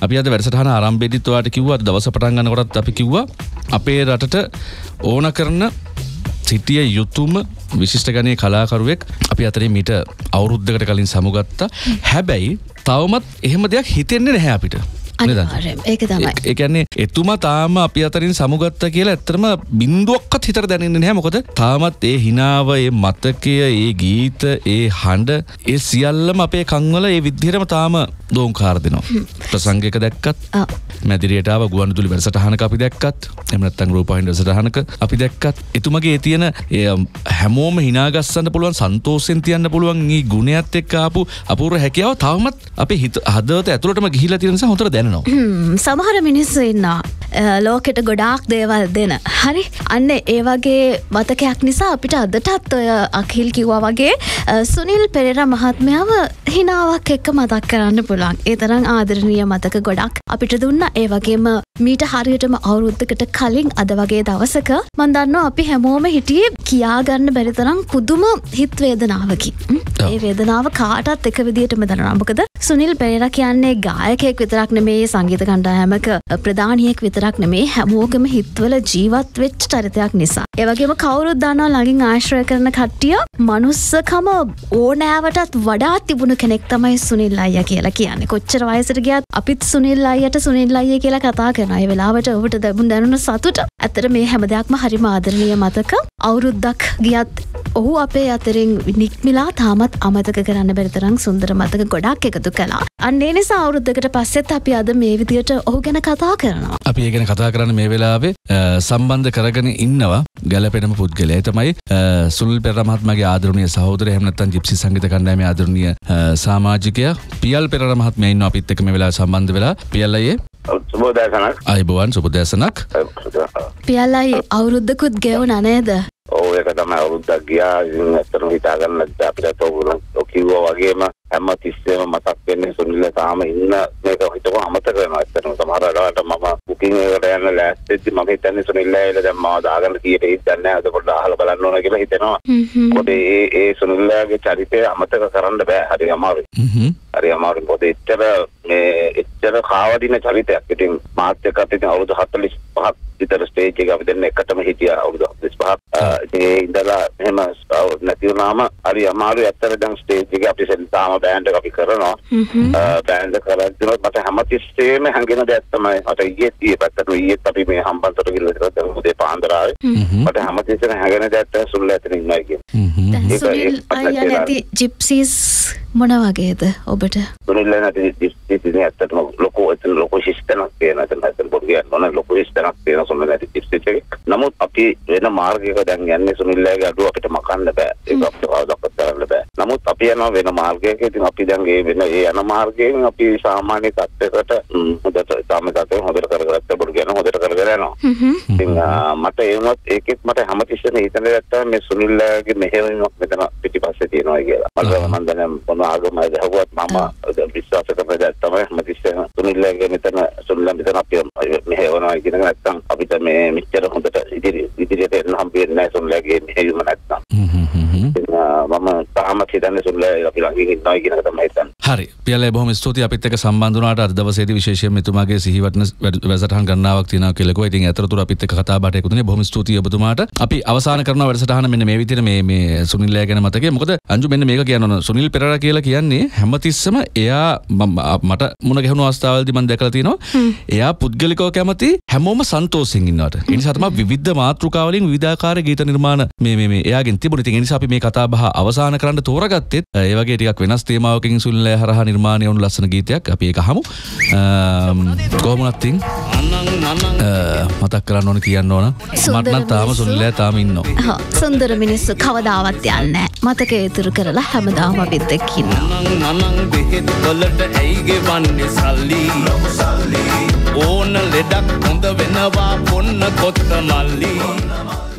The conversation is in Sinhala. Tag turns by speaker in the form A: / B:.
A: අපි අද වැඩසටහන ආරම්භයේදීත් ඔයාලට කිව්වා දවස පටන් ගන්නකොටත් අපි කිව්වා අපේ රටට ඕන කරන සිටිය යුතුම විශිෂ්ට ගණයේ කලාකරුවෙක් අපි අතරේ මීට අවුරුද්දකට කලින් සමුගත්තා. හැබැයි තවමත් එහෙම දෙයක් හිතෙන්නේ නැහැ අපිට.
B: අනිවාර්යයෙන් ඒක තමයි.
A: ඒ කියන්නේ එතුමා තාම අපි අතරින් සමුගත්තා කියලා ඇත්තටම බින්දුවක්වත් හිතට දැනෙන්නේ නැහැ. මොකද තාමත් ඒ හිනාව, ඒ මතකය, ඒ ගීත, ඒ හඬ, ඒ සියල්ලම අපේ කන්වල ඒ විදිහටම තාම දෝංකාර දෙනවා. ප්‍රසංගයක දැක්කත්, මැදිරියට ආව ගුවන්විදුලි වැඩසටහනක අපි දැක්කත්, එහෙම නැත්නම් රූපවාහිනී වැඩසටහනක අපි දැක්කත්, එතුමගේ තියෙන හැමෝම හිනා ගස්සන්න පුළුවන්, සන්තෝෂෙන් තියන්න පුළුවන් මේ ගුණයත් එක්ක ආපු අපූර්ව හැකියාව තාමත් අපේ හදවත ඇතුළටම ගිහිලා තියෙන නිසා හොඳට
B: සමහර මිනිස්සු ඉන්නවා ලෝකෙට ගොඩාක් දේවල් දෙන. හරි අන්න ඒ වගේ මතකයක් නිසා අපිට අදටත් ඔය අකිල් කිව්වා වගේ සුනිල් පෙරේරා මහත්මයාව හිනාවක් එක්ක මතක් කරන්න පුළුවන්. ඒ තරම් ආදරණීය මතක ගොඩක් අපිට දුන්නා. ඒ වගේම මීට හරියටම අවුරුද්දකට කලින් අද වගේ දවසක මම දන්නවා අපි හැමෝම හිටියේ කියා ගන්න බැරි තරම් පුදුම හිත වේදනාවකින්. ඒ වේදනාව කාටත් එක විදියටම දැනෙනවා. මොකද සුනිල් පෙරේරා කියන්නේ ගායකයෙක් විතරක් නෙමෙයි, සංගීත කණ්ඩායමක ප්‍රධානියෙක් විතරක් නෙමෙයි, හැමෝගෙම හිතවල ජීවත් වෙච්ච චරිතයක් නිසා. ඒ වගේම කවුරුත් දන්නවා ළඟින් ආශ්‍රය කරන කට්ටිය මනුස්සකම ඕනෑවටත් වඩා තිබුණු කෙනෙක් තමයි සුනිල් අයියා කියලා කියන්නේ. කොච්චර වයසට ගියත් අපිත් සුනිල් අයියට සුනිල් අයියා කියලා කතා කරනවා. ඒ වෙලාවට ඔබට දැනුණු සතුට ඇත්තට මේ හැම දෙයක්ම හරිම ආදරණීය මතක. අවුරුද්දක් ගියත් ඔහු අපේ අතරින් නික්මිලා තාමත් අමතක කරන්න බැරි තරම් සුන්දර මතක ගොඩක් එකතු කළා. අන්න ඒ නිසා අවුරුද්දකට පස්සෙත් අපි අද මේ විදියට ඔහු ගැන කතා කරනවා.
A: අපි ඒ ගැන කතා කරන්න මේ වෙලාවේ සම්බන්ධ කරගෙන ඉන්නවා ගැලපෙනම පුද්ගලයා. ඒ තමයි සුනිල් පෙරේරා මහත්මයාගේ ආදරණීය සහෝදරයා, එහෙම නැත්නම් ජිප්සි සංගීත කණ්ඩායමේ ආදරණීය සමාජිකයා පියල් පෙරේරා මහත්මයා ඉන්නවා අපිත් එක්ක මේ වෙලාවේ සම්බන්ධ වෙලා. පියල් අයියේ
C: සුබෝදෑසනක්.
A: අයබෝවන් සුබෝදෑසනක්.
B: පියල් අයියේ අවුරුද්දකුත් ගෙවුණා නේද?
C: ඔව් ඒක තමයි අවුරුද්දක් ගියා. ඉතින් ඇත්තටම හිතා ගන්න නැද්ද අපිට ඔය කිව්වා වගේම හැම තිස්සෙම මතක් වෙන්නේ සුනිල් තාම ඉන්න මේක හිතව අමතක වෙනවා. ඇත්තටම සමහර වෙලාවට මම බුකින් එකට යන ලෑස්තිෙද්දි මම හිතන්නේ සුනිල් ඇයිලා දැන් මාව දාගන්න කීයට හිතන්නේ නැහැ. ඒක පොඩ්ඩක් අහලා බලන්න ඕන කියලා හිතෙනවා. මොකද ඒ සුනිල්ගේ චරිතය අමතක කරන්න බෑ. හරි අමාරුයි. හරි අමාරුයි. මොකද එච්චර කාවදින චරිතයක්. ඉතින් මාත් එක්කත් ඉතින් අවුරුදු 45ක් විතර ස්ටේජ් එක අපි දෙන්න එකටම හිටියා අවුරුදු 45ක්. ඒ ඉඳලා එහෙම නැති වුණාම හරි අමාරුයි. ඇත්තට දැන් ස්ටේජ් එක අපි සෙල්තාම බෑන්ඩ් එක අපි කරනවා. බෑන්ඩ් එක කරද්දී මට හැමතිස්සෙම හැංගෙන දෙයක් තමයි මට ඊයේ පැත්තට අපි මේ හම්බන්තොට ගිහලා ඉතින් උදේ පාන්දර ආවේ. මට හැමතිස්සෙම හැංගෙන දෙයක් තමයි සුනිල් ඇතන ඉන්නවා කියන්නේ.
B: සුනිල් අයියා නැති ජිප්සීස් මොන වගේද ඔබට?
C: සුනිල් නැති ජිප්සීස් ඇත්තටම ලොකු ශිෂ්ටනක් තියෙනවා. එතන පොඩි ගන්න ලොකු ශිෂ්ටනක් තියෙනවා සුනිල් නැති ජිප්සීස් එක. නමුත් අපි වෙන මාර්ගයක දැන් යන්නේ සුනිල්ගේ අඩුව අපිට මකන්න බෑ. ඒක අපිට කවදාවත් කරන්න බෑ. නමුත් අපි යනවා වෙන මාර්ගයක. ඉතින් අපි දැන් ඒ යන මාර්ගයෙන් අපි සාමාන්‍ය තත්ත්වයකට හොඳට හොඳට කරගත්ත බොරු කියන හොඳට කරගෙන යනවා. ඉතින් මට ඒවත් ඒකෙත් මට හැමතිස්සෙම හිතන දැක්කම මේ සුනිල්ගේ මෙහෙයවීමක් මෙතන පිටිපස්සේ තියෙනවා කියලා. මම දැන් මොන ආගමද හවුවත් මම විශ්වාස කරන දේ තමයි හැමතිස්සෙම සුනිල්ගේ මෙතන අපි මෙහෙයවනවා කියන එක නැත්තම් අපිට මේ මෙච්චර හොඳට ඉදිරියට එන්න හම්බෙන්නේ නැහැ සුනිල්ගේ මෙහෙයුම නැත්තම්. මම තාමත් හිතන්නේ සුනිල් අපි ළඟින් ඉන්නවා කියන එක තමයි හිතන්නේ.
A: හරි. පියල්ලා බොහොම ස්තුතියි අපිත් එක්ක සම්බන්ධ වුණාට අද දවසේදී විශේෂයෙන්ම එතුමාගේ සිහිවටන වැඩසටහන් ගණනාවක් තියෙනවා කියලා කිව්වා. ඉතින් අතරතුර අපිත් එක්ක කතා බහට එකතුනේ. බොහොම ස්තුතියි ඔබතුමාට. අපි අවසන් කරනවා වැඩසටහන මෙන්න මේ විදිහට මේ සුනිල් ගැන මතකයි. මොකද අංජු මෙන්න මේක කියන්න ඕන. සුනිල් පෙරේරා කියලා කියන්නේ හැමතිස්සම එයා මට මුණ ගැහුණු අවස්ථාවලදී මම දැකලා තියෙනවා. එයා පුද්ගලිකව කැමති හැමෝම සන්තෝෂෙන් ඉන්නවට. ඒ නිසා තමයි විවිධ මාතෘකාවලින් විවිධාකාර ගීත නිර්මාණ මේ එයාගෙන් තිබුණේ. ඉතින් ඒ නිසා අපි මේ කතා බහ අවසන් කරන්න තෝරාගත්තෙත් ඒ වගේ ටිකක් වෙනස් තේමාවකින් සුනිල් හරහා නිර්මාණය වුණු ලස්සන ගීතයක්. අපි ඒක අහමු. කොහොමවත් තින් මතක් කරන්න ඕන කියන්න ඕන. මට නම් තාම සුනිල් තාම ඉන්නවා.
B: සුන්දර මිනිස්සු කවදාවත් යන්නේ නැහැ. මතකයේ ඉතුරු කරලා හැමදාම අපිත් එක්ක ඉන්නවා.
D: නනං බෙහෙත් වලට ඇයි ගෙවන්නේ සල්ලි? ඕන ලෙඩක් හොඳ වෙනවා පොන්න කොත්ත මල්ලි.